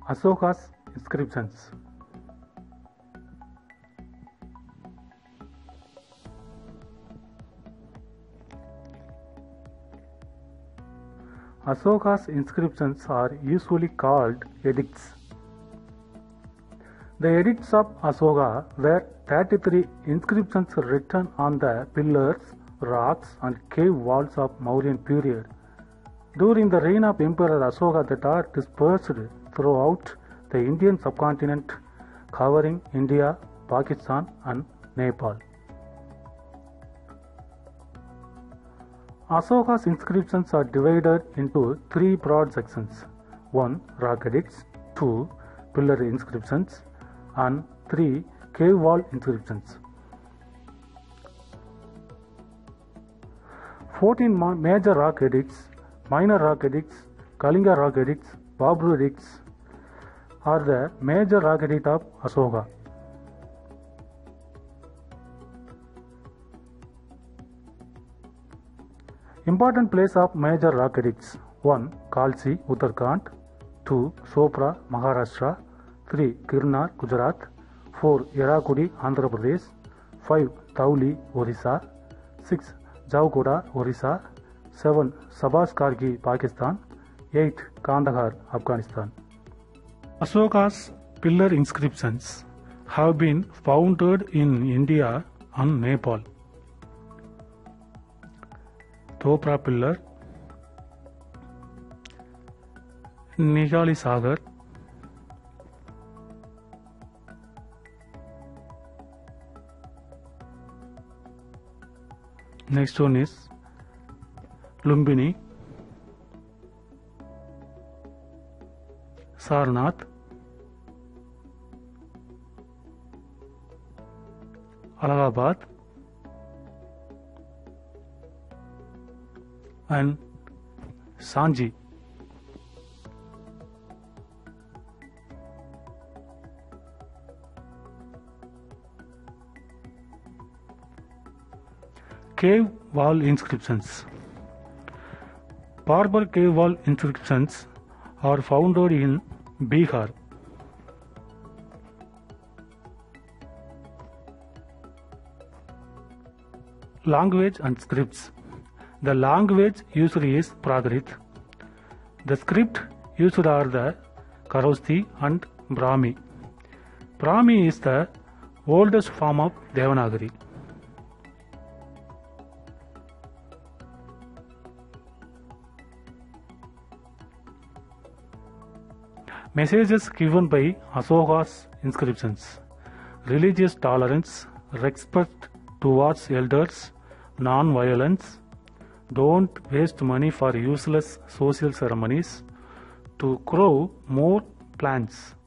Asoka's inscriptions. Asoka's inscriptions are usually called edicts. The edicts of Asoka were 33 inscriptions written on the pillars, rocks, and cave walls of Mauryan period. During the reign of Emperor Asoka, that are dispersed throughout the Indian subcontinent, covering India, Pakistan, and Nepal. Asoka's inscriptions are divided into 3 broad sections: 1. Rock edicts, 2. Pillar inscriptions, and 3. Cave wall inscriptions. 14 major rock edicts, minor rock edicts, Kalinga rock edicts, Babur edicts are the major rock edict of Asoka. Important place of major rock edicts: 1. Kalsi, Uttarakhand; 2. Sopra, Maharashtra; 3. Girnar, Gujarat; 4. Yerakudi, Andhra Pradesh; 5. Tauli, Orissa; 6. Javgoda, Orissa; 7. Sabas Kargi, Pakistan; 8. Kandahar, Afghanistan. Asoka's pillar inscriptions have been found in India and Nepal. Topra pillar, Nigali Sagar, next one is Lumbini, Sarnath, Allahabad, and Sanji. Cave wall inscriptions. Barbar cave wall inscriptions are found in Bihar. Language and scripts. The language used is Prakrit. The script used are the Kharosthi and Brahmi. Brahmi is the oldest form of Devanagari. Messages given by Asoka's inscriptions: religious tolerance, respect towards elders, non-violence, don't waste money for useless social ceremonies, to grow more plants.